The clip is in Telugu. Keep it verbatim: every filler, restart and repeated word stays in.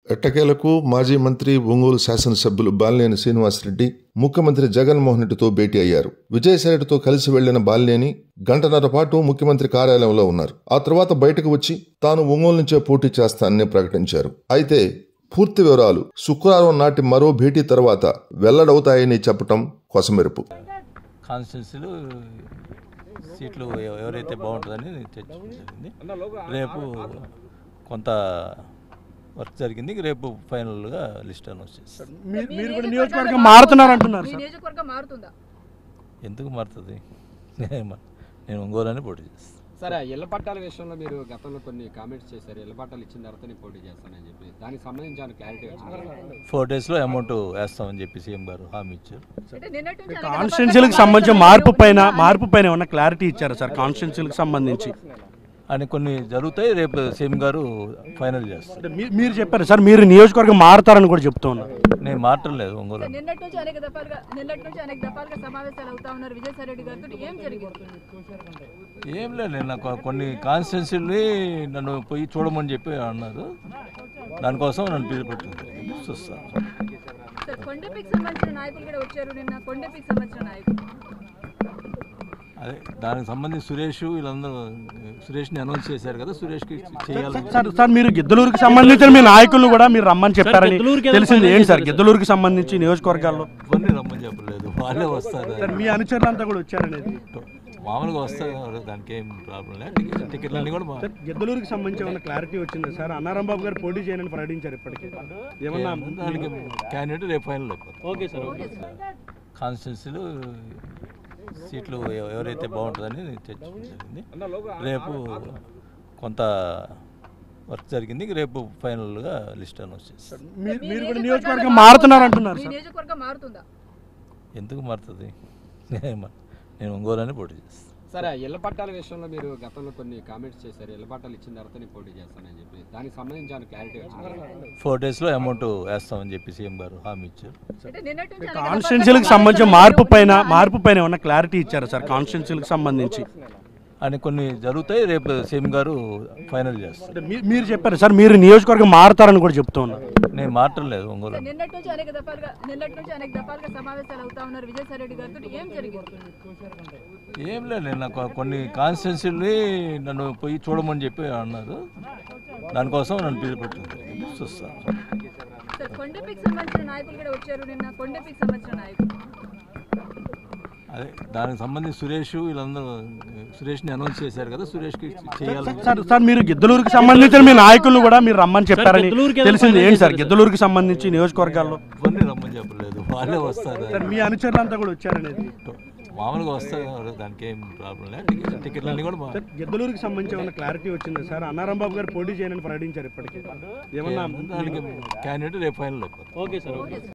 ఎట్టకేలకు మాజీ మంత్రి ఒంగోలు శాసనసభ్యులు బాలినేని శ్రీనివాసరెడ్డి ముఖ్యమంత్రి జగన్మోహన్ రెడ్డితో భేటీ అయ్యారు. విజయసాయిరెడ్డితో కలిసి వెళ్లిన బాలినేని గంటన్నర పాటు ముఖ్యమంత్రి కార్యాలయంలో ఉన్నారు. ఆ తర్వాత బయటకు వచ్చి తాను ఒంగోలు నుంచే పోటీ చేస్తానని ప్రకటించారు. అయితే పూర్తి వివరాలు శుక్రవారం నాటి మరో భేటీ తర్వాత వెల్లడవుతాయని చెప్పటం కొసమెరుపు. కాన్స్టిట్యున్సీలు సీట్లు ఎవరైతే బాగుంటుందని చర్చించింది. రేపు కొంత వర్క్ జరిగింది. రేపు ఫైనల్ గా లిస్ట్ అనౌన్స్ చేస్తారు. మీరు కూడా నియోజకవర్గం మారుతున్నారు అంటున్నారు. నియోజకవర్గం మారుతుందా? ఎందుకు మారుతుంది? నేను ఒంగోలునే పోటీ చేస్తాను. సరే, ఇళ్ల పట్టాల విషయంలో మీరు గతంలో కొన్ని కామెంట్స్ చేశారు. ఇళ్ల పట్టాలు ఇచ్చిన తర్వాత నేను పోటీ చేస్తానని చెప్పి దానికి సంబంధించి ఆయన క్లారిటీ వచ్చింది. ఫోర్ డేస్ లో అమౌంట్ వేస్తామని చెప్పి సీఎం గారు హామీ ఇచ్చారు. కాన్స్టిట్యున్సీలకు సంబంధించిన మార్పు పైన మార్పు పైన ఏమన్నా క్లారిటీ ఇచ్చారు సార్? కాన్స్టిట్యున్సీలకు సంబంధించి అని కొన్ని జరుగుతాయి. రేపు సీఎం గారు ఫైనల్ చేస్తారు. మీరు చెప్పారు సార్, మీరు నియోజకవర్గం మారుతారని కూడా చెప్తూ ఉన్నారు. నేను మారటం లేదు. ఒంగోలు నిన్నటి నుంచి అనేక దఫాలుగా నిన్నటి నుంచి అనేక దఫాలుగా సమావేశాలు అవుతా ఉన్నారు విజయసాయిరెడ్డి గారితో. ఏం జరిగింది? ఏం లేదు, నేను నాకు కొన్ని కాన్స్టిట్యున్సీని నన్ను పోయి చూడమని చెప్పి అన్నారు. దానికోసం నన్ను పిలుపెట్టింది చూస్తాను. సార్, కొండపీకి సంబంధించిన నాయకులు కూడా వచ్చారు నిన్న. కొండపీకి సంబంధించిన నాయకులు అదే దానికి సంబంధించి సురేష్ వీళ్ళందరూ సురేష్ని అనౌన్స్ చేశారు కదా, సురేష్కి చేయాలి. సార్ సార్ మీరు గిద్దలూరుకి సంబంధించిన మీ నాయకులను కూడా మీరు రమ్మని చెప్పారని తెలిసింది. ఏంటి సార్ గిద్దలూరుకి సంబంధించి నియోజకవర్గాల్లో? ఇవన్నీ రమ్మని చెప్పలేదు, వాళ్ళే వస్తారు. మీ అనుచరులంతా కూడా వచ్చారనేది మామూలుగా వస్తారు, దానికి ఏం ప్రాబ్లం లేదు. టికెట్లు అన్ని కూడా గిద్దలూరుకి సంబంధించి ఏమన్నా క్లారిటీ వచ్చింది సార్? అన్నారాం బాబు గారు పోటీ చేయని ప్రకటించారు. ఇప్పటికీ ఏమన్నా దానికి క్యాండిడేట్ రేపు ఫైనల్ అయిపోతుంది. Okay sir. కాన్స్టిట్యున్సీలు సీట్లు ఎవరైతే బాగుంటుందని చర్చించింది. రేపు కొంత వర్క్ జరిగింది. రేపు ఫైనల్ గా లిస్ట్ అనౌన్స్ చేస్తారు. మీరు కూడా నియోజకవర్గం మారుతున్నారు అంటున్నారు. నియోజకవర్గం మారుతుందా? ఎందుకు మారుతుంది? నేను ఒంగోలునే పోటీ చేస్తాను. సరే, ఇళ్ల పట్టాల విషయంలో మీరు గతంలో కొన్ని కామెంట్స్ చేశారు. ఇళ్ల పట్టాలు ఇచ్చిన తర్వాత నేను పోటీ చేస్తానని చెప్పి దానికి సంబంధించి ఆయన క్లారిటీ వచ్చింది. ఫోర్ డేస్ లో అమౌంట్ వేస్తామని చెప్పి సీఎం గారు హామీ ఇచ్చారు. కాన్స్టిట్యున్సీలకు సంబంధించిన మార్పు పైన మార్పు పైన ఏమన్నా క్లారిటీ ఇచ్చారు సార్? కాన్స్టిట్యున్సీలకు సంబంధించి అని కొన్ని జరుగుతాయి. రేపు సీఎం గారు ఫైనల్ చేస్తారు. మీరు చెప్పారు సార్, మీరు నియోజకవర్గం మారుతారని కూడా చెప్తూ ఉన్నారు. నేను మారటం లేదు. ఒంగోలు నిన్నటి నుంచి అనేక దఫాలుగా నిన్నటి నుంచి అనేక దఫాలుగా సమావేశాలు అవుతా ఉన్నారు విజయసాయిరెడ్డి గారితో. ఏం జరిగింది? ఏం లేదు, నేను నాకు కొన్ని కాన్స్టిట్యున్సీని నన్ను పోయి చూడమని చెప్పి అన్నారు. దానికోసం నన్ను పిలుపెట్టింది చూస్తాను. సార్, కొండపీకి సంబంధించిన నాయకులు కూడా వచ్చారు నిన్న. కొండపీకి సంబంధించిన నాయకులు అదే దానికి సంబంధించి సురేష్ వీళ్ళందరూ సురేష్ని అనౌన్స్ చేశారు కదా, సురేష్కి చేయాలి. సార్ సార్ మీరు గిద్దలూరుకి సంబంధించిన మీ నాయకులను కూడా మీరు రమ్మని చెప్పారని తెలిసింది. ఏంటి సార్ గిద్దలూరుకి సంబంధించి నియోజకవర్గాల్లో? ఇవన్నీ రమ్మని చెప్పలేదు, వాళ్ళే వస్తారు. మీ అనుచరులంతా కూడా వచ్చారనేది మామూలుగా వస్తారు, దానికి ఏం ప్రాబ్లం లేదు. టికెట్లు అన్ని కూడా గిద్దలూరుకి సంబంధించి ఏమన్నా క్లారిటీ వచ్చింది సార్? అన్నారాం బాబు గారు పోటీ చేయని ప్రకటించారు. ఇప్పటికీ ఏమన్నా దానికి క్యాండిడేట్ రేపు ఫైనల్ అయిపోతుంది. Okay sir.